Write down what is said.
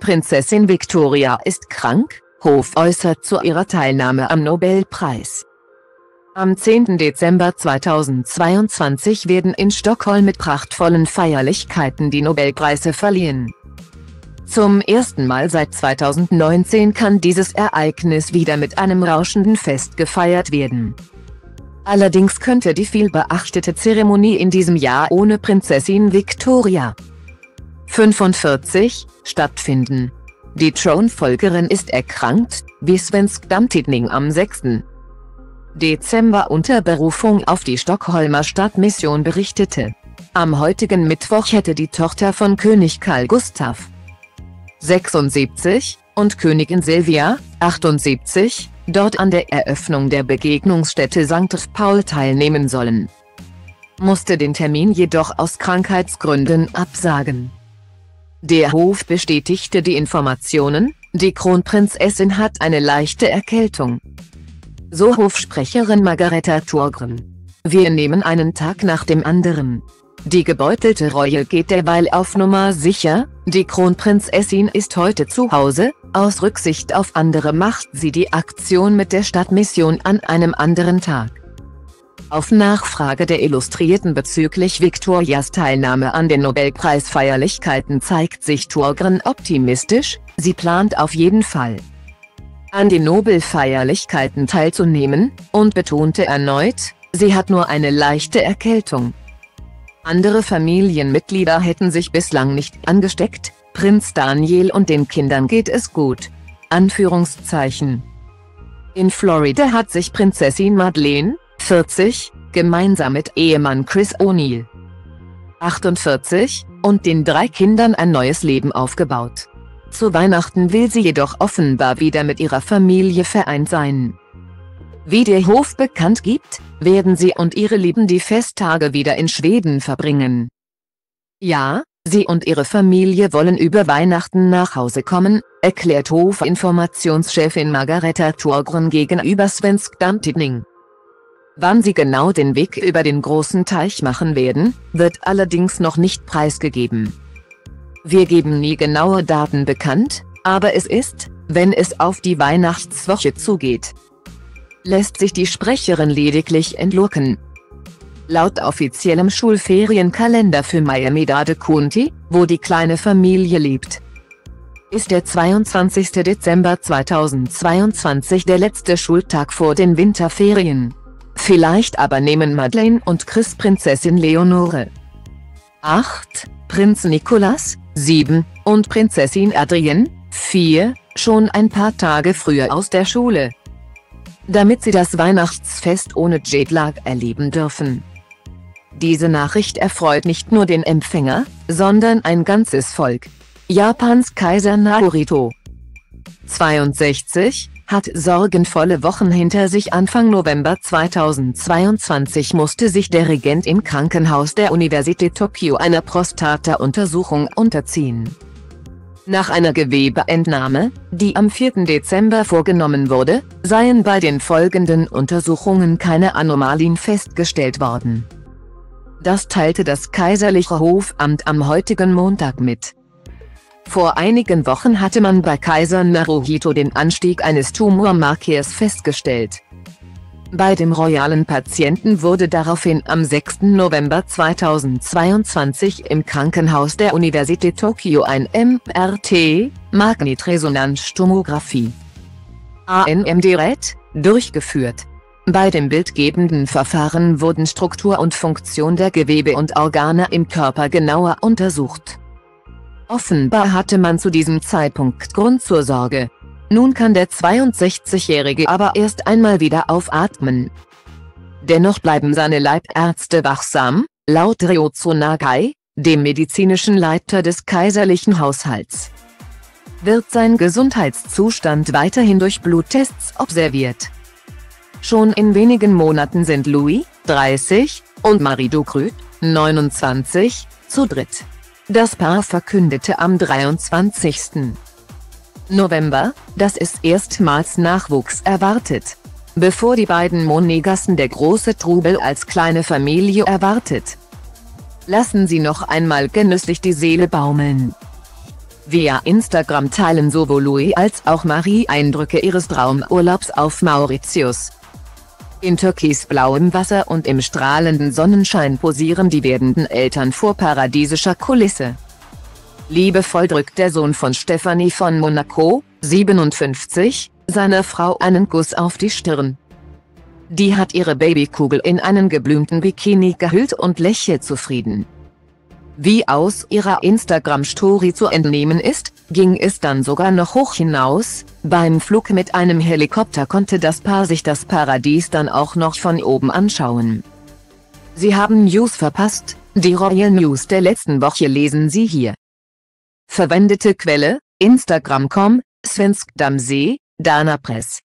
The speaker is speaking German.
Prinzessin Victoria ist krank, Hof äußert zu ihrer Teilnahme am Nobelpreis. Am 10. Dezember 2022 werden in Stockholm mit prachtvollen Feierlichkeiten die Nobelpreise verliehen. Zum ersten Mal seit 2019 kann dieses Ereignis wieder mit einem rauschenden Fest gefeiert werden. Allerdings könnte die vielbeachtete Zeremonie in diesem Jahr ohne Prinzessin Victoria 45 stattfinden. Die Thronfolgerin ist erkrankt, wie Svensk Damtidning am 6. Dezember unter Berufung auf die Stockholmer Stadtmission berichtete. Am heutigen Mittwoch hätte die Tochter von König Carl Gustaf 76 und Königin Silvia 78 dort an der Eröffnung der Begegnungsstätte St. Paul teilnehmen sollen, musste den Termin jedoch aus Krankheitsgründen absagen. Der Hof bestätigte die Informationen, die Kronprinzessin hat eine leichte Erkältung. So Hofsprecherin Margareta Thorgren. Wir nehmen einen Tag nach dem anderen. Die gebeutelte Royal geht derweil auf Nummer sicher, die Kronprinzessin ist heute zu Hause, aus Rücksicht auf andere macht sie die Aktion mit der Stadtmission an einem anderen Tag. Auf Nachfrage der Illustrierten bezüglich Victorias Teilnahme an den Nobelpreisfeierlichkeiten zeigt sich Thorgren optimistisch, sie plant auf jeden Fall an den Nobelfeierlichkeiten teilzunehmen, und betonte erneut, sie hat nur eine leichte Erkältung. Andere Familienmitglieder hätten sich bislang nicht angesteckt, Prinz Daniel und den Kindern geht es gut. Anführungszeichen. In Florida hat sich Prinzessin Madeleine 40, gemeinsam mit Ehemann Chris O'Neill 48 und den 3 Kindern ein neues Leben aufgebaut. Zu Weihnachten will sie jedoch offenbar wieder mit ihrer Familie vereint sein. Wie der Hof bekannt gibt, werden sie und ihre Lieben die Festtage wieder in Schweden verbringen. Ja, sie und ihre Familie wollen über Weihnachten nach Hause kommen, erklärt Hofinformationschefin Margareta Thorgren gegenüber Svensk Damtidning. Wann sie genau den Weg über den großen Teich machen werden, wird allerdings noch nicht preisgegeben. Wir geben nie genaue Daten bekannt, aber es ist, wenn es auf die Weihnachtswoche zugeht, lässt sich die Sprecherin lediglich entlocken. Laut offiziellem Schulferienkalender für Miami-Dade County, wo die kleine Familie lebt, ist der 22. Dezember 2022 der letzte Schultag vor den Winterferien. Vielleicht aber nehmen Madeleine und Chris Prinzessin Leonore 8, Prinz Nicolas 7 und Prinzessin Adrienne 4 schon ein paar Tage früher aus der Schule, damit sie das Weihnachtsfest ohne Jetlag erleben dürfen. Diese Nachricht erfreut nicht nur den Empfänger, sondern ein ganzes Volk. Japans Kaiser Naruhito 62 hat sorgenvolle Wochen hinter sich. Anfang November 2022 musste sich der Regent im Krankenhaus der Universität Tokio einer Prostata-Untersuchung unterziehen. Nach einer Gewebeentnahme, die am 4. Dezember vorgenommen wurde, seien bei den folgenden Untersuchungen keine Anomalien festgestellt worden. Das teilte das kaiserliche Hofamt am heutigen Montag mit. Vor einigen Wochen hatte man bei Kaiser Naruhito den Anstieg eines Tumormarkers festgestellt. Bei dem royalen Patienten wurde daraufhin am 6. November 2022 im Krankenhaus der Universität Tokio ein MRT, Magnetresonanztomographie (ANM-Gerät) durchgeführt. Bei dem bildgebenden Verfahren wurden Struktur und Funktion der Gewebe und Organe im Körper genauer untersucht. Offenbar hatte man zu diesem Zeitpunkt Grund zur Sorge. Nun kann der 62-Jährige aber erst einmal wieder aufatmen. Dennoch bleiben seine Leibärzte wachsam, laut Ryozo Nagai, dem medizinischen Leiter des kaiserlichen Haushalts. Wird sein Gesundheitszustand weiterhin durch Bluttests observiert. Schon in wenigen Monaten sind Louis, 30, und Marie Ducreux, 29, zu dritt. Das Paar verkündete am 23. November, dass es erstmals Nachwuchs erwartet. Bevor die beiden Monegassen der große Trubel als kleine Familie erwartet. Lassen Sie noch einmal genüsslich die Seele baumeln. Via Instagram teilen sowohl Louis als auch Marie Eindrücke ihres Traumurlaubs auf Mauritius. In türkisblauem Wasser und im strahlenden Sonnenschein posieren die werdenden Eltern vor paradiesischer Kulisse. Liebevoll drückt der Sohn von Stephanie von Monaco, 57, seiner Frau einen Kuss auf die Stirn. Die hat ihre Babykugel in einen geblümten Bikini gehüllt und lächelt zufrieden. Wie aus ihrer Instagram-Story zu entnehmen ist, ging es dann sogar noch hoch hinaus. Beim Flug mit einem Helikopter konnte das Paar sich das Paradies dann auch noch von oben anschauen. Sie haben News verpasst, die Royal News der letzten Woche lesen Sie hier. Verwendete Quelle: Instagram.com, Svensk Damse, Dana Press.